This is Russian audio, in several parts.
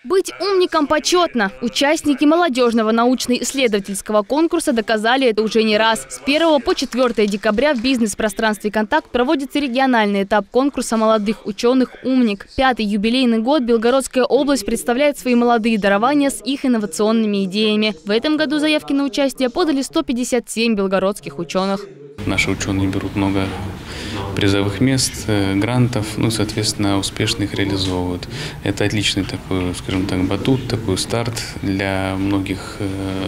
Быть умником почетно. Участники молодежного научно-исследовательского конкурса доказали это уже не раз. С 1 по 4 декабря в бизнес-пространстве «Контакт» проводится региональный этап конкурса молодых ученых «Умник». 5-й юбилейный год Белгородская область представляет свои молодые дарования с их инновационными идеями. В этом году заявки на участие подали 157 белгородских ученых. Наши ученые берут много призовых мест, грантов, соответственно, успешно их реализовывают. Это отличный такой, скажем так, батут, такой старт для многих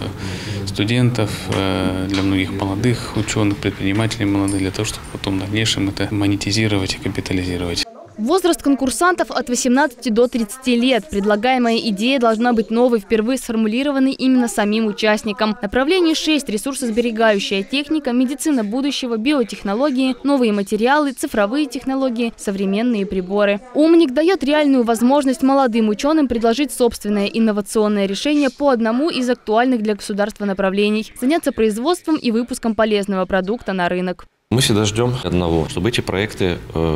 студентов, для многих молодых ученых, предпринимателей молодых, для того, чтобы потом в дальнейшем это монетизировать и капитализировать. Возраст конкурсантов от 18 до 30 лет. Предлагаемая идея должна быть новой, впервые сформулированной именно самим участникам. Направлений 6 – ресурсосберегающая техника, медицина будущего, биотехнологии, новые материалы, цифровые технологии, современные приборы. «Умник» дает реальную возможность молодым ученым предложить собственное инновационное решение по одному из актуальных для государства направлений – заняться производством и выпуском полезного продукта на рынок. Мы всегда ждем одного, чтобы эти проекты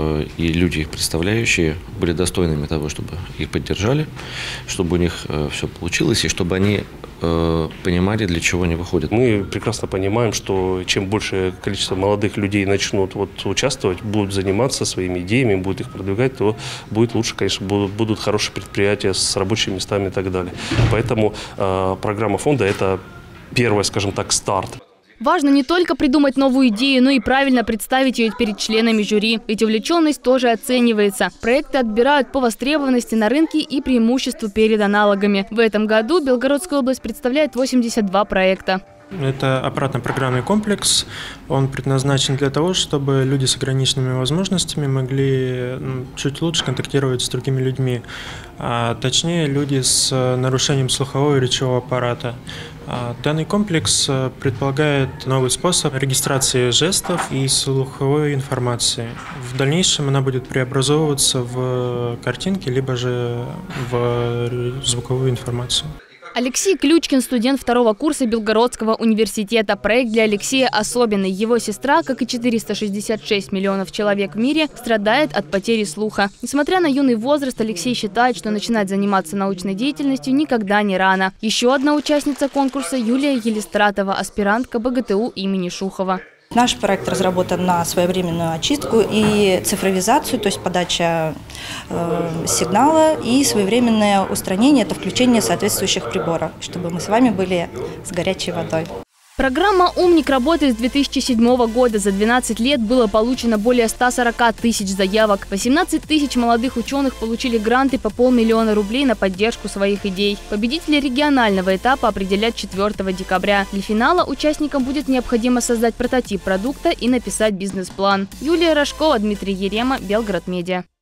и люди, их представляющие, были достойными того, чтобы их поддержали, чтобы у них все получилось и чтобы они понимали, для чего они выходят. Мы прекрасно понимаем, что чем большее количество молодых людей начнут участвовать, будут заниматься своими идеями, будут их продвигать, то будет лучше, конечно, будут хорошие предприятия с рабочими местами и так далее. Поэтому программа фонда – это первый, скажем так, старт. Важно не только придумать новую идею, но и правильно представить ее перед членами жюри. Ведь увлеченность тоже оценивается. Проекты отбирают по востребованности на рынке и преимуществу перед аналогами. В этом году Белгородская область представляет 82 проекта. Это аппаратно-программный комплекс. Он предназначен для того, чтобы люди с ограниченными возможностями могли чуть лучше контактировать с другими людьми. А точнее, люди с нарушением слухового и речевого аппарата. Данный комплекс предполагает новый способ регистрации жестов и слуховой информации. В дальнейшем она будет преобразовываться в картинки, либо же в звуковую информацию. Алексей Ключкин, студент 2-го курса Белгородского университета. Проект для Алексея особенный. Его сестра, как и 466 миллионов человек в мире, страдает от потери слуха. Несмотря на юный возраст, Алексей считает, что начинать заниматься научной деятельностью никогда не рано. Еще одна участница конкурса – Юлия Елистратова, аспирантка БГТУ имени Шухова. Наш проект разработан на своевременную очистку и цифровизацию, то есть подача сигнала и своевременное устранение – это включение соответствующих приборов, чтобы мы с вами были с горячей водой. Программа «Умник» работает с 2007 года. За 12 лет было получено более 140 тысяч заявок. 18 тысяч молодых ученых получили гранты по 500 000 рублей на поддержку своих идей. Победители регионального этапа определят 4 декабря. Для финала участникам будет необходимо создать прототип продукта и написать бизнес-план. Юлия Рожкова, Дмитрий Ерема, Белгород Медиа.